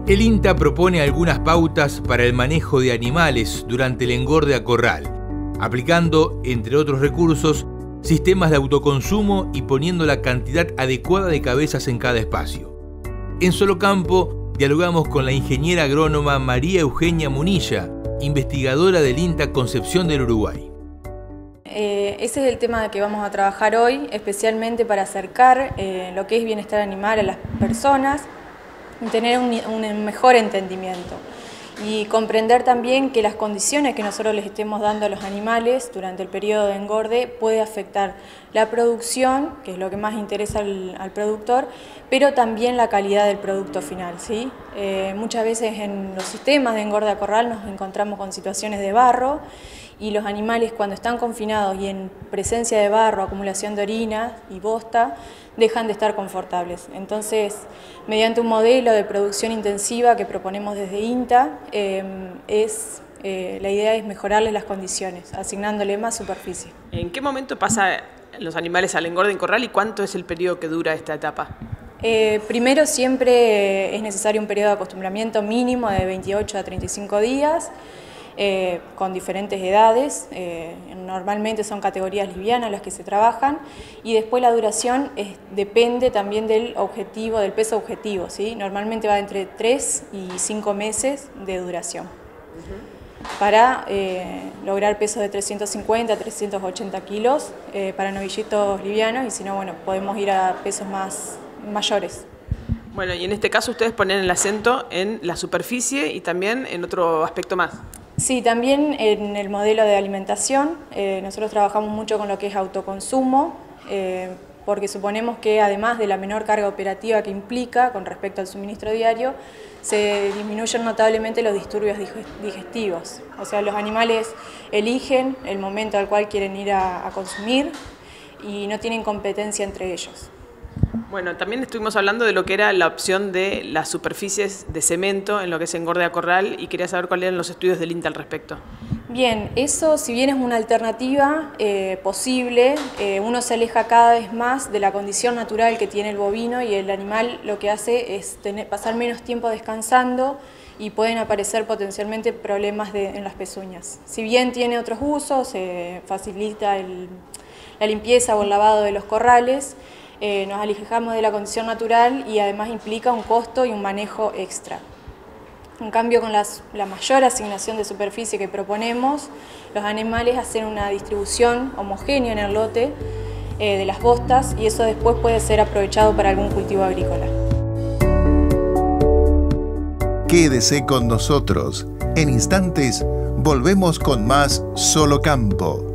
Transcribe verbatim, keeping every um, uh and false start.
El INTA propone algunas pautas para el manejo de animales durante el engorde a corral, aplicando, entre otros recursos, sistemas de autoconsumo y poniendo la cantidad adecuada de cabezas en cada espacio. En Solocampo dialogamos con la ingeniera agrónoma María Eugenia Munilla, investigadora del INTA Concepción del Uruguay. Eh, ese es el tema que vamos a trabajar hoy, especialmente para acercar eh, lo que es bienestar animal a las personas y tener un, un mejor entendimiento. Y comprender también que las condiciones que nosotros les estemos dando a los animales durante el periodo de engorde puede afectar la producción, que es lo que más interesa al, al productor, pero también la calidad del producto final, ¿sí? Eh, muchas veces en los sistemas de engorde a corral nos encontramos con situaciones de barro y los animales cuando están confinados y en presencia de barro, acumulación de orina y bosta, dejan de estar confortables. Entonces, mediante un modelo de producción intensiva que proponemos desde INTA, eh, es, eh, la idea es mejorarles las condiciones, asignándole más superficie. ¿En qué momento pasan los animales al engorde en corral y cuánto es el periodo que dura esta etapa? Eh, primero siempre es necesario un periodo de acostumbramiento mínimo de veintiocho a treinta y cinco días, Eh, con diferentes edades, eh, normalmente son categorías livianas las que se trabajan, y después la duración es, depende también del objetivo, del peso objetivo, ¿sí? Normalmente va entre tres y cinco meses de duración. Uh-huh. Para eh, lograr pesos de trescientos cincuenta a trescientos ochenta kilos eh, para novillitos livianos, y si no, bueno, podemos ir a pesos más mayores. Bueno, y en este caso ustedes ponen el acento en la superficie y también en otro aspecto más. Sí, también en el modelo de alimentación, eh, nosotros trabajamos mucho con lo que es autoconsumo, eh, porque suponemos que además de la menor carga operativa que implica con respecto al suministro diario, se disminuyen notablemente los disturbios digestivos. O sea, los animales eligen el momento al cual quieren ir a, a consumir y no tienen competencia entre ellos. Bueno, también estuvimos hablando de lo que era la opción de las superficies de cemento en lo que es engorde a corral y quería saber cuáles eran los estudios del INTA al respecto. Bien, eso si bien es una alternativa eh, posible, eh, uno se aleja cada vez más de la condición natural que tiene el bovino y el animal lo que hace es tener, pasar menos tiempo descansando y pueden aparecer potencialmente problemas de, en las pezuñas. Si bien tiene otros usos, se eh, facilita el, la limpieza o el lavado de los corrales, Eh, nos alejamos de la condición natural y además implica un costo y un manejo extra. En cambio, con las, la mayor asignación de superficie que proponemos, los animales hacen una distribución homogénea en el lote eh, de las bostas y eso después puede ser aprovechado para algún cultivo agrícola. Quédese con nosotros. En instantes volvemos con más Solocampo.